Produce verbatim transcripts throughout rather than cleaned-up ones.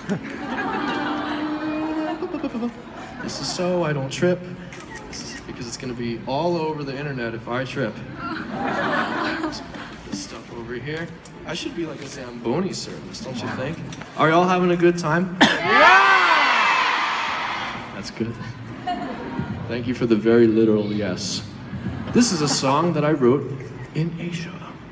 This is so I don't trip. This is because it's gonna be all over the internet if I trip. This stuff over here. I should be like a Zamboni service, don't you think? Are y'all having a good time? Yeah! That's good. Thank you for the very literal yes. This is a song that I wrote in Asia.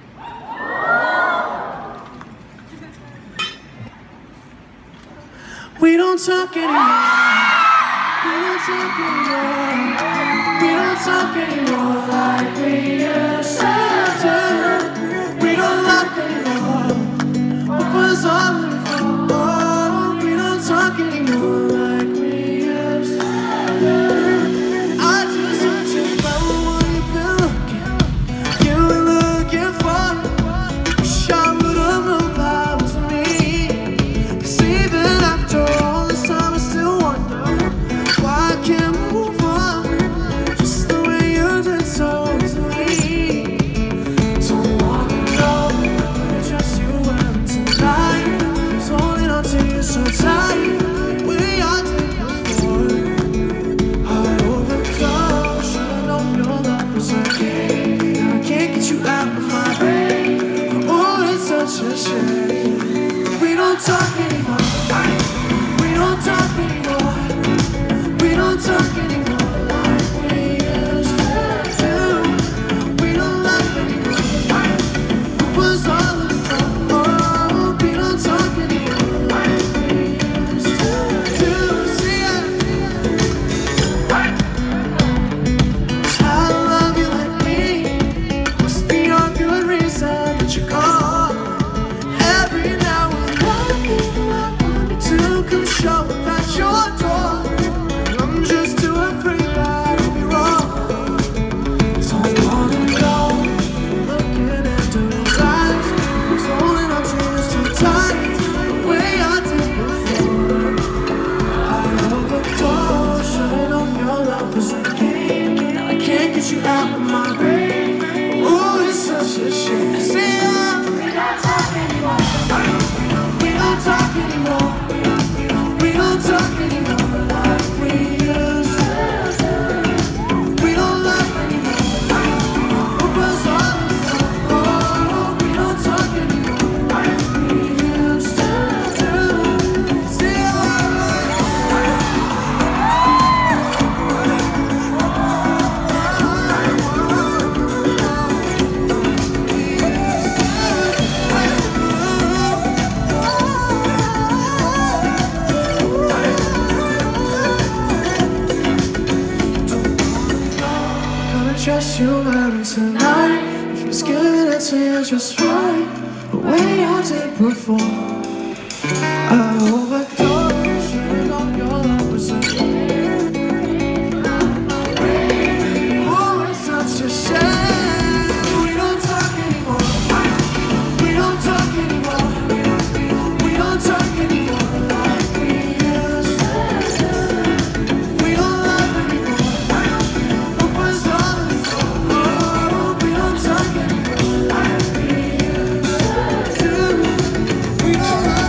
We don't talk anymore. We don't talk anymore. We don't talk anymore like we used to do. We don't laugh anymore. What was all in for? We don't talk anymore like we used to do. I just want you about what you've been looking. You were looking for. Wish I would have known that was me. 'Cause even after all this time, I still wonder why I can't move on. Just the way you did so easily. Don't wanna know what dress you wearing tonight. Just holding on to you so tight. We are did before. I overdosed. Should've known your love was okay. Now I can't get you out of my brain. Oh, it's such a shame. We don't talk anymore. We don't talk anymore. We don't talk anymore like we used to do. We don't laugh anymore. What was all of it for? We don't talk anymore like we used to do. See ya. I love you like me. Must be a good reason that you're gone. Every now and then I want to come show up at your door. I'm just too afraid that I'll be wrong. Don't wanna know. Looking into his eyes, he's holding on to you too tight. The way I did before. I overdosed. Should've known your love was a game. Now I can't get you out of my brain. Oh, it's such a shame. See ya. We don't talk anymore. We don't talk anymore. We don't talk anymore like we used to do. We don't love anymore. What was all of it for? We don't talk anymore like we used to do. See ya. Gonna dress you wearing tonight. If it's giving it to you just right, the way I did before. I overdosed. Should've known your love was a oh, it's such a shame. We don't talk anymore. We don't talk anymore. We don't talk anymore like we used to do. We don't love anymore. What was all of it for? We don't talk anymore like we used to do. We don't love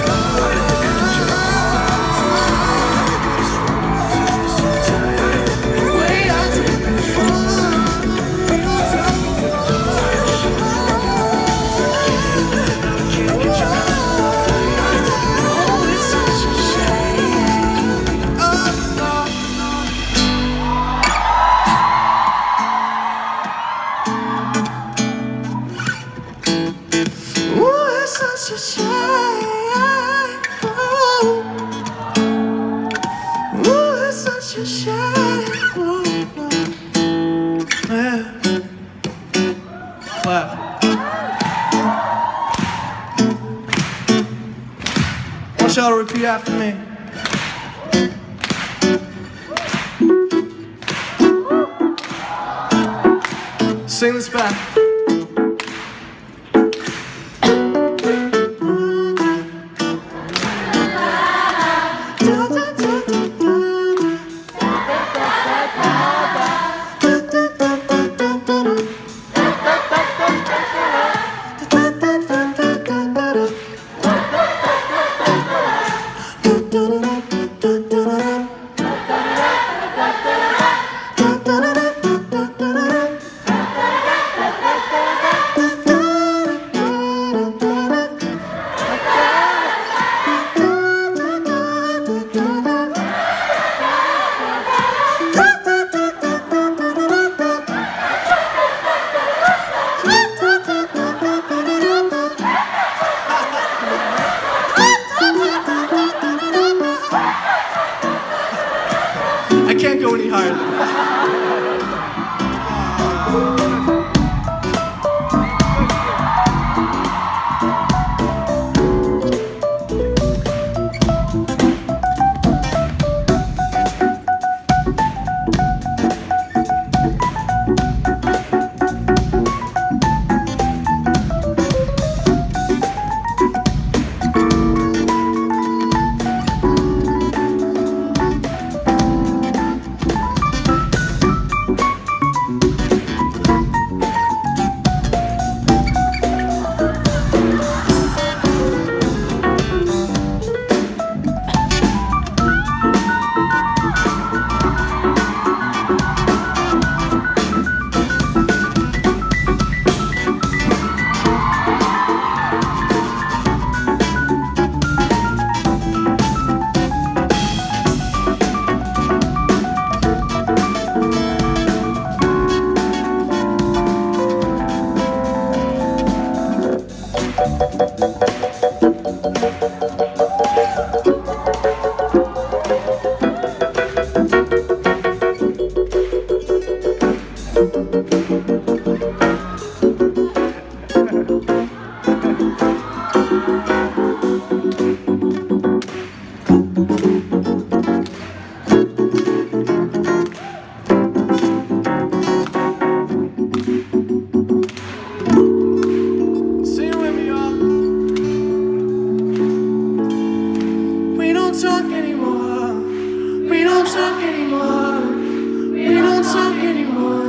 the way I did before. We don't talk oh, it's such a shame. Oh, no, no. Ooh, it's such a shame. Ooh, ooh, it's such a shame. Ooh, yeah. Clap. I want y'all to repeat after me. Sing this back. I can't go any higher than that. Talk anymore. We don't talk anymore. We don't talk anymore.